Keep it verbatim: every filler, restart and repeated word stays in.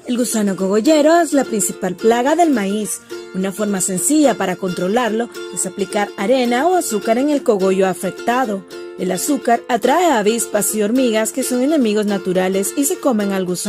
El gusano cogollero es la principal plaga del maíz. Una forma sencilla para controlarlo es aplicar arena o azúcar en el cogollo afectado. El azúcar atrae a avispas y hormigas que son enemigos naturales y se comen al gusano.